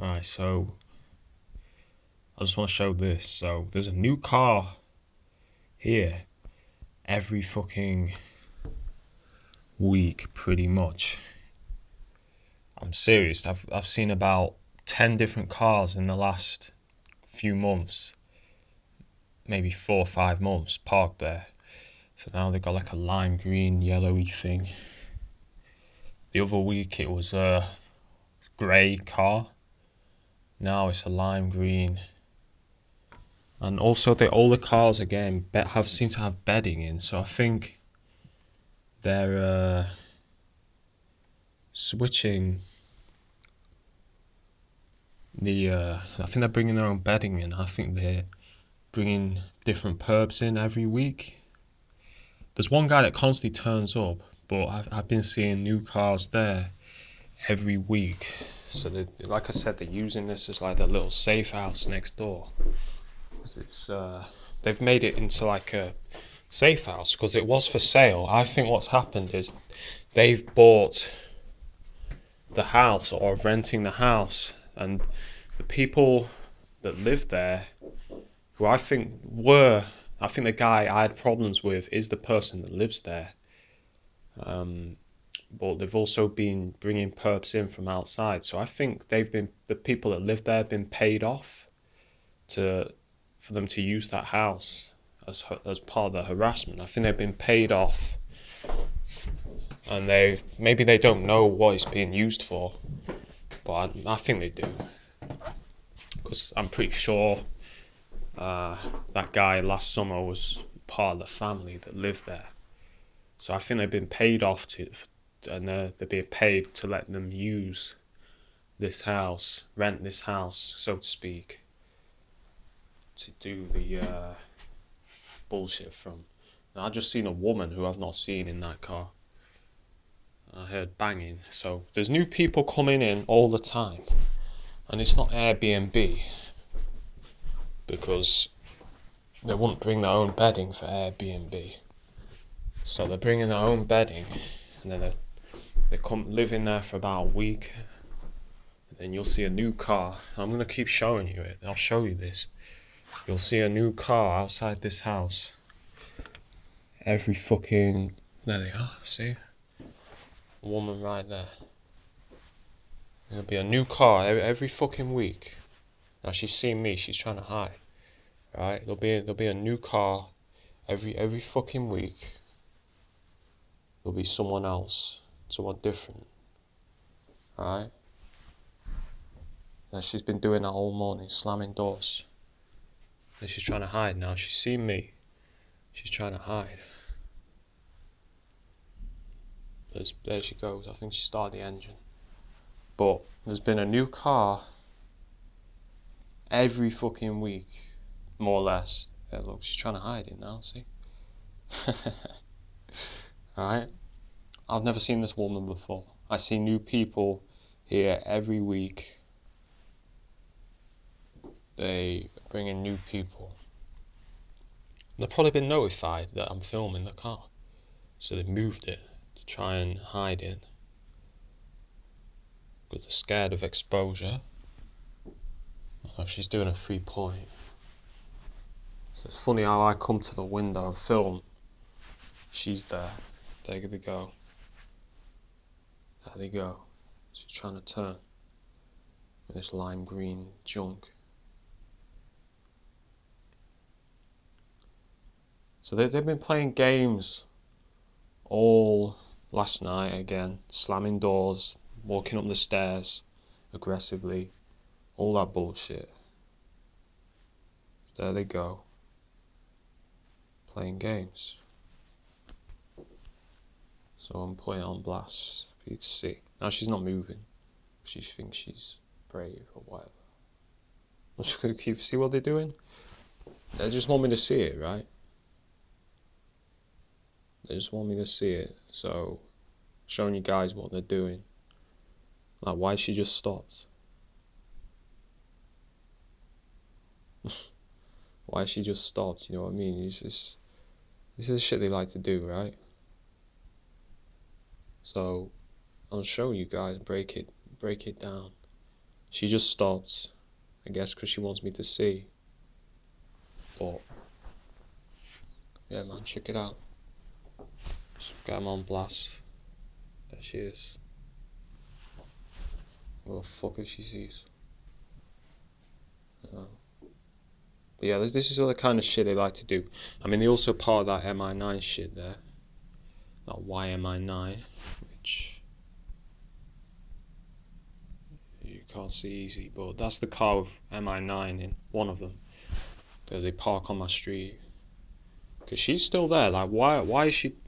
Alright, so I just want to show this. So there's a new car here every fucking week, pretty much. I'm serious. I've seen about 10 different cars in the last few months, maybe 4 or 5 months parked there. So now they've got like a lime green, yellowy thing. The other week it was a grey car. Now it's a lime green. And also all the cars again seem to have bedding in. So I think they're switching I think they're bringing their own bedding in. I think they're bringing different perps in every week. There's one guy that constantly turns up, but I've been seeing new cars there every week. So like I said, they're using this as like their little safe house next door. It's they've made it into like a safe house because it was for sale. I think what's happened is they've bought the house or renting the house, and the people that live there, who I think the guy I had problems with is the person that lives there. But they've also been bringing perps in from outside. So I think the people that live there have been paid off for them to use that house as part of the harassment. I think they've been paid off, and maybe they don't know what it's being used for, but I think they do, because I'm pretty sure that guy last summer was part of the family that lived there. So I think they've been paid off and they're being paid to let them use this house, rent this house, so to speak, to do the bullshit from. Now, I've just seen a woman who I've not seen in that car. I heard banging. So there's new people coming in all the time, and it's not Airbnb, because they wouldn't bring their own bedding for Airbnb. So they're bringing their own bedding, and then they come live in there for about a week, and then you'll see a new car. I'm going to keep showing you it. I'll show you this. You'll see a new car outside this house every fucking... There they are, see? A woman right there. There'll be a new car every fucking week. Now she's seen me, she's trying to hide. Right? There'll be a new car every fucking week. There'll be someone else, someone different. Alright? Now she's been doing that all morning, slamming doors. And she's trying to hide now. She's seen me. She's trying to hide. There she goes. I think she started the engine. But there's been a new car every fucking week, more or less. Yeah, look, she's trying to hide it now, see? Alright? I've never seen this woman before. I see new people here every week. They bring in new people. They've probably been notified that I'm filming the car, so they moved it to try and hide it, because they're scared of exposure. Oh, she's doing a 3-point. So it's funny how I come to the window and film. She's there. There they go. There they go. She's trying to turn with this lime green junk. So they've been playing games all last night again, slamming doors, walking up the stairs aggressively, all that bullshit. There they go, playing games. So I'm putting it on blast for you to see. Now she's not moving. She thinks she's brave or whatever. I'm just going to keep see what they're doing. They just want me to see it, right? They just want me to see it, so showing you guys what they're doing. Like, why she just stopped? Why she just stopped, you know what I mean? This is the shit they like to do, right? So I'll show you guys, break it down. She just stopped, I guess, because she wants me to see. But yeah, man, check it out. Just get him on blast. There she is. What the fuck if she sees? But yeah, this is all the kind of shit they like to do. I mean, they also part of that MI9 shit there. That YMI9, which you can't see easy, but that's the car with MI9 in, one of them. That they park on my street. Because she's still there. Like, why is she